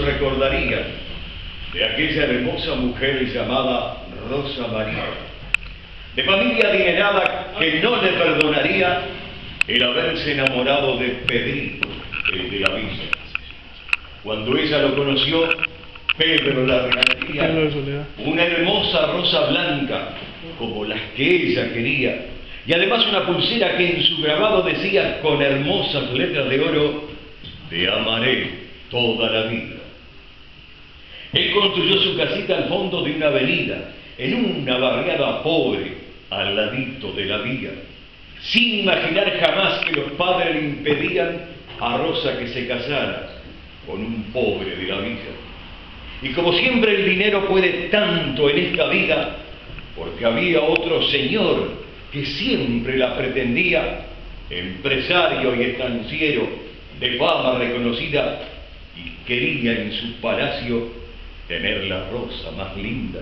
recordarían de aquella hermosa mujer llamada Rosa María, de familia adinerada, que no le perdonaría el haberse enamorado de Pedrito, el de la villa. Cuando ella lo conoció, Pedro la regalaría una hermosa rosa blanca, como las que ella quería, y además una pulsera que en su grabado decía con hermosas letras de oro: te amaré toda la vida. Él construyó su casita al fondo de una avenida, en una barriada pobre, al ladito de la vía, sin imaginar jamás que los padres le impedían a Rosa que se casara con un pobre de la villa. Y como siempre el dinero puede tanto en esta vida, porque había otro señor que siempre la pretendía, empresario y estanciero de fama reconocida, y quería en su palacio tener la rosa más linda.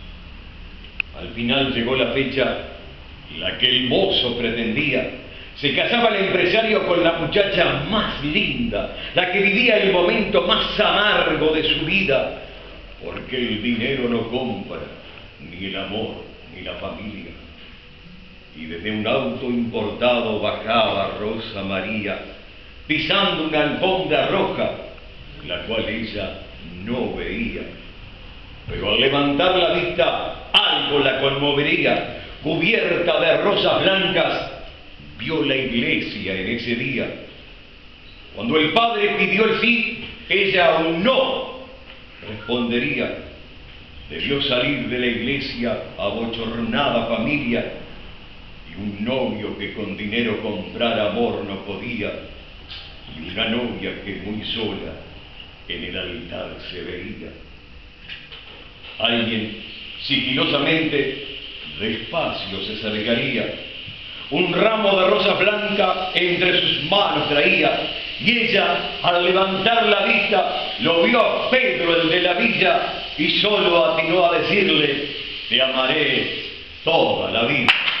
Al final llegó la fecha, la que el mozo pretendía. Se casaba el empresario con la muchacha más linda, la que vivía el momento más amargo de su vida, porque el dinero no compra ni el amor ni la familia. Y desde un auto importado bajaba Rosa María, pisando una alfombra roja, la cual ella no veía. Pero al levantar la vista, algo la conmovería. Cubierta de rosas blancas, vio la iglesia en ese día. Cuando el padre pidió el sí, ella un no respondería. Debió salir de la iglesia abochornada familia, y un novio que con dinero comprar amor no podía, y una novia que muy sola en el altar se veía. Alguien sigilosamente despacio se acercaría, un ramo de rosa blanca entre sus manos traía, y ella, al levantar la vista, lo vio a Pedro, el de la villa, y solo atinó a decirle: te amaré toda la vida.